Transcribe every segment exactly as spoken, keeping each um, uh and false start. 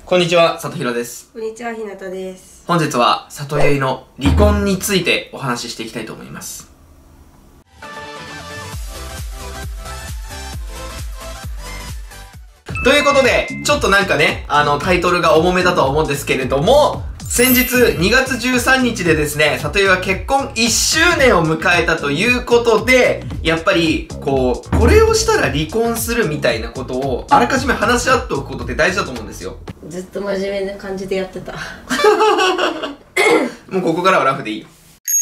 こんにちは、里弘です。 こんにちは、ひなたです。 本日は里ゆいの離婚についてお話ししていきたいと思います。ということで、ちょっとなんかね、あのタイトルが重めだとは思うんですけれども、先日にがつじゅうさんにちでですね、里ゆいは結婚いっしゅうねんを迎えたということで、やっぱりこうこれをしたら離婚するみたいなことをあらかじめ話し合っておくことって大事だと思うんですよ。 ずっと真面目な感じでやってたもうここからはラフでいいよ。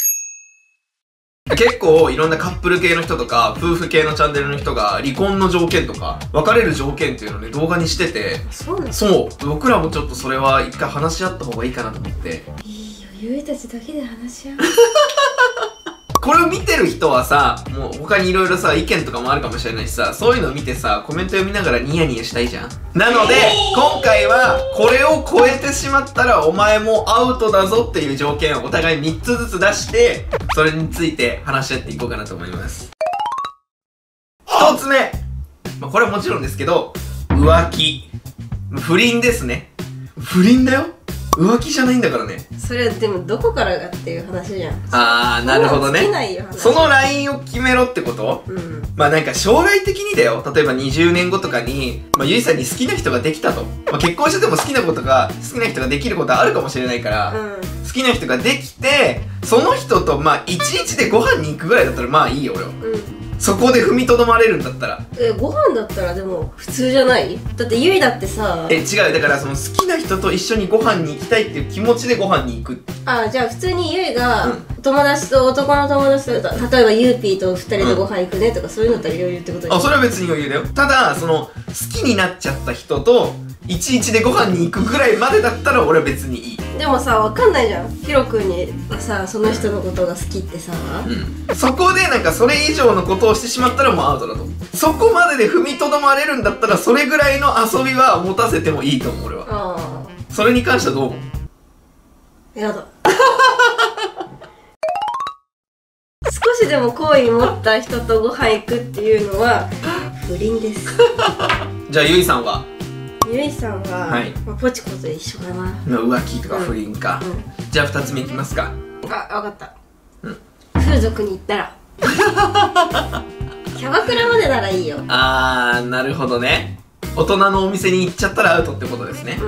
結構いろんなカップル系の人とか夫婦系のチャンネルの人が離婚の条件とか別れる条件っていうのをね動画にしてて、 そうなの？ そう僕らもちょっとそれは一回話し合った方がいいかなと思って。 いいよ、ゆいたちだけで話し合うこれを見てる人はさ、もう他にいろいろさ意見とかもあるかもしれないしさ、そういうのを見てさコメント読みながらニヤニヤしたいじゃん。なので今回はこれを超えてしまったらお前もアウトだぞっていう条件をお互いみっつずつ出して、それについて話し合っていこうかなと思います。ひとつめ、まあ、これはもちろんですけど、浮気、不倫ですね。不倫だよ、浮気じゃないんだからね。 それでもどこからがっていう話じゃん。 あー、なるほどね。 そんなの尽きないよ話。 そのラインを決めろってこと？うん。まあなんか将来的にだよ、例えばにじゅうねんごとかに、まあゆいさんに好きな人ができたと。まあ結婚してても好きなことが、好きな人ができることはあるかもしれないから、うん、好きな人ができて、その人とまあいちいちでご飯に行くぐらいだったらまあいいよ俺は。うん。そこで踏みとどまれるんだったら。 え、ご飯だったらでも普通じゃない？だってゆいだってさ。 え、違う、だからその好きな人と一緒にご飯に行きたいっていう気持ちでご飯に行く。 あ、じゃあ普通にゆいが、うん、友達と男の友達と例えばゆうぴーとふたりでご飯行くねとか、うん、そういうのだったら余裕ってことでしょ？あ、それは別に余裕だよ。ただその好きになっちゃった人といちいちでご飯に行くぐらいまでだったら俺は別にいい。 でもさ、わかんないじゃん。ヒロ君にさ、その人のことが好きってさ、 うん、そこでなんかそれ以上のことをしてしまったらもうアウトだと。そこまでで踏みとどまれるんだったらそれぐらいの遊びは持たせてもいいと思う俺は。ああ、それに関してはどう思う？ やだ少しでも好意持った人とご飯行くっていうのは不倫ですじゃあゆいさんは？ ゆいさんは、はい、まあ、ポチコと一緒かな。 浮気とか不倫か、うんうん、じゃあふたつめいきますか。 あ、わかった、うん、風俗に行ったらキャバクラまでならいいよ。 あー、なるほどね。大人のお店に行っちゃったらアウトってことですね。うん、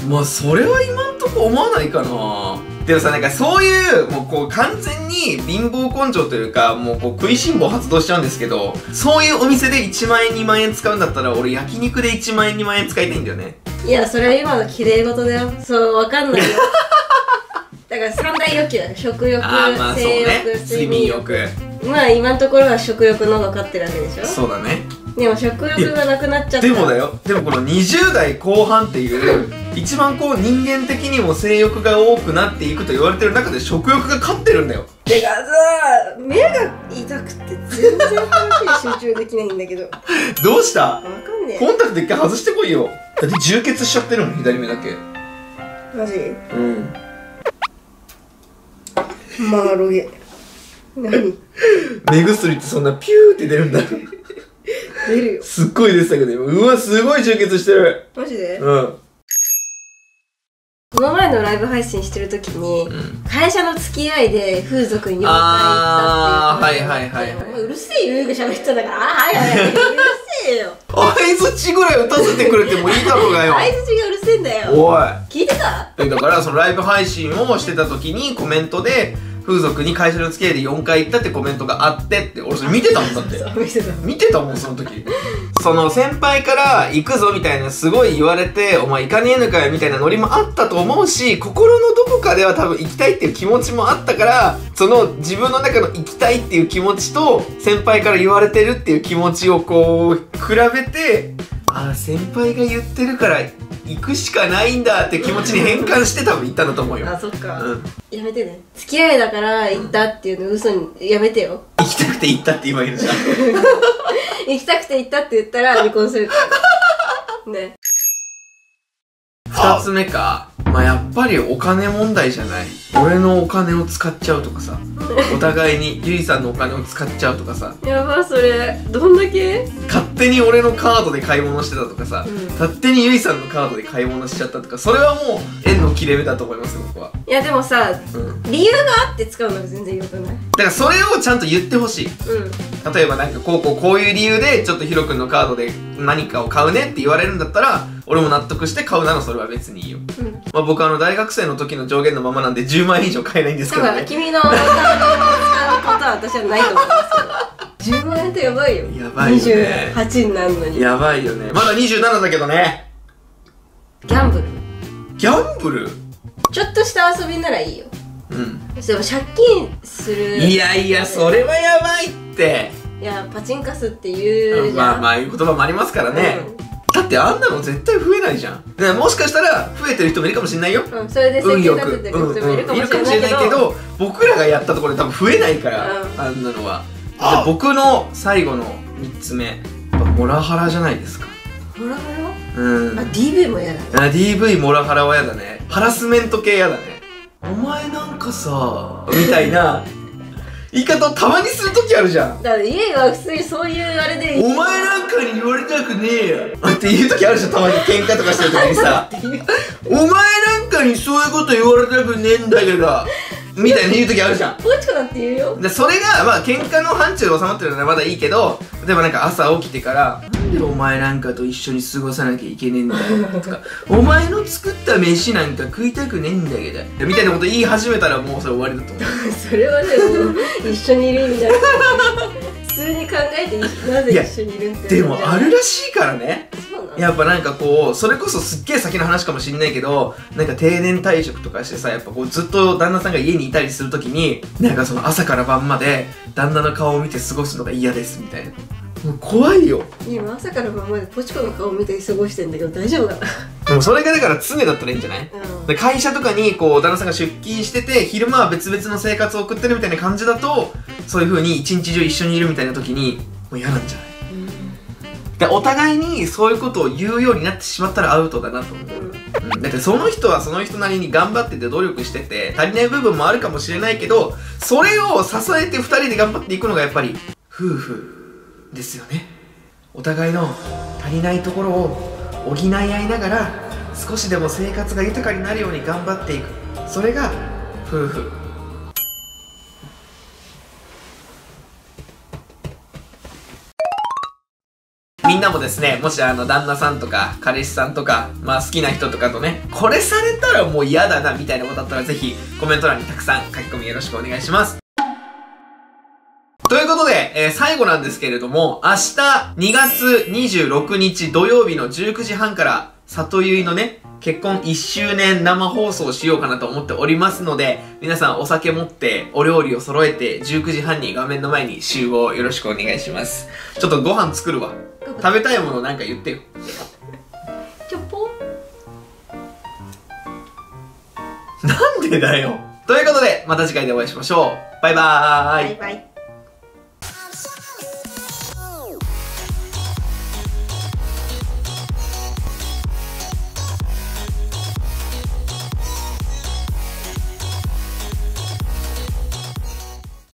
まあそれは今んとこ思わないかな。でもさ、なんかそういうもうこう完全に貧乏根性というか、もうこう食いしん坊発動しちゃうんですけど、そういうお店でいちまんえんにまんえん使うんだったら俺焼肉でいちまんえんにまんえん使いたいんだよね。いや、それは今の綺麗事だよ。そう、わかんないよだから三大欲求だよ。食欲、 まあ性欲、 ね、睡眠欲。 まあ今のところは食欲の方が勝ってるわけでしょ。 そうだね。 でも食欲がなくなっちゃった。 でもだよ、でもこのにじゅうだいこう半っていう一番こう人間的にも性欲が多くなっていくと言われてる中で食欲が勝ってるんだよ。 てかさ、目が痛くて全然話に集中できないんだけどどうした？わかんねえ。 コンタクト一回外してこいよ。だって充血しちゃってるもん、左目だけ。 マジ？ うん。 マロゲ。何？ 目薬ってそんなピューって出るんだ出るよ。 すっごい出てたけど、うわ、すごい充血してる。 マジで？ うん。 この前のライブ配信してる時に、うん、会社の付き合いで風俗によんかい行ったっていう。 あー、はいはいはいはい。 うるせえよ、ゆうが喋ってたんだから。あー、はいはいはい。うるせえよ。 相づちぐらい打たせてくれてもいいだろうがよ。 相づちがうるせえんだよ。 おい。 聞いてた？ だからそのライブ配信をしてた時にコメントで、風俗に会社の付き合いでよんかい行ったってコメントがあってって、俺それ見てたもんだって。 見てた見てたもんその時その先輩から行くぞみたいなすごい言われて、お前行かねえのかよみたいなノリもあったと思うし、心のどこかでは多分行きたいっていう気持ちもあったから、その自分の中の行きたいっていう気持ちと先輩から言われてるっていう気持ちをこう比べて、ああ先輩が言ってるから行くしかないんだって気持ちに変換して多分行ったんだと思うよ。 あ、そっか、うん、やめてね。付き合いだから行ったっていうの嘘にやめてよ。 行きたくて行ったって今言うじゃん行きたくて行ったって言ったら離婚するね。 二二つ目か。まあやっぱりお金問題じゃない。俺のお金を使っちゃうとかさ、お互いにゆいさんのお金を使っちゃうとかさ、 やば、それどんだけ勝手に俺のカードで買い物してたとかさ、 うん、 勝手にゆいさんのカードで買い物しちゃったとか、それはもう縁の切れ目だと思いますよ、僕は。 いやでもさ、うん、理由があって使うのが全然よくない？ だからそれをちゃんと言ってほしい。うん、例えばなんかこうこうこういう理由でちょっとヒロ君のカードで何かを買うねって言われるんだったら、俺も納得して買うならそれは別にいいよ。うん、まあ僕あの大学生の時の上限のままなんでじゅうまんえん以上買えないんですけどね。 だから君のお金を使うことは私はないと思いますけどじゅうまんえんってやばいよ。 やばいよね。にじゅうはちになるのにやばいよね。まだにじゅうななだけどね。 ギャンブルギャンブルちょっとした遊びならいいよ。うん。でも借金する。 いやいや、それはやばいって。 いや、パチンカスっていうじゃん。 まあまあ、いう言葉もありますからね。うん、だってあんなの絶対増えないじゃん。でもしかしたら増えてる人もいるかもしれないよ。 うん、それで生計立ててる人もいるかもしれないけど、 僕らがやったところで多分増えないから、うん、あんなのは。じゃあ僕の最後のみっつめ、やっぱモラハラじゃないですか。 モラハラ？ うん。 あ、ディーブイ も嫌だね。 あ、ディーブイ モラハラは嫌だね。ハラスメント系嫌だね。お前なんかさ、みたいな言い方をたまにするときあるじゃん。 だから家が普通にそういうあれでお前なんかに言われたくねえよって言うときあるじゃん、たまに喧嘩とかしてるときにさお前なんかにそういうこと言われたくねえんだけどみたいに言うときあるじゃん。 ポチコだって言うよ。 でそれがまあ喧嘩の範疇で収まってるならまだいいけど、例えばなんか朝起きてからなんでお前なんかと一緒に過ごさなきゃいけねえんだよとかお前の作った飯なんか食いたくねえんだけどみたいなこと言い始めたらもうそれ終わりだと思うそれはでも一緒にいる意味じゃなくて普通に考えてなぜ一緒にいるってでもあるらしいからね。やっぱなんかこうそれこそすっげえ先の話かもしんないけど、なんか定年退職とかしてさ、やっぱこうずっと旦那さんが家にいたりするときになんかその朝から晩まで旦那の顔を見て過ごすのが嫌ですみたいな。もう怖いよ。 今朝から晩までポチコの顔を見て過ごしてんだけど大丈夫かなでもそれがだから常だったらいいんじゃない、うん、で会社とかにこう旦那さんが出勤してて昼間は別々の生活を送ってるみたいな感じだと、そういう風に一日中一緒にいるみたいな時にもう嫌なんじゃない？でお互いにそういうことを言うようになってしまったらアウトだなと思う、うん、だってその人はその人なりに頑張ってて努力してて足りない部分もあるかもしれないけど、それを支えてふたりで頑張っていくのがやっぱり夫婦ですよね。お互いの足りないところを補い合いながら少しでも生活が豊かになるように頑張っていく、それが夫婦。みんなもですね、もしあの旦那さんとか彼氏さんとか、まあ好きな人とかとね、これされたらもう嫌だなみたいなことだったらぜひコメント欄にたくさん書き込みよろしくお願いします。ということで、えー、最後なんですけれども、明日にがつにじゅうろくにち土曜日のじゅうくじはんから里ゆいのね、結婚いっしゅうねん生放送しようかなと思っておりますので、皆さんお酒持ってお料理を揃えてじゅうくじはんに画面の前に集合よろしくお願いします。ちょっとご飯作るわ。食べたいものなんか言ってよ。 チョポなんでだよ。ということで、また次回でお会いしましょう。バイバーイ。 バイバイ。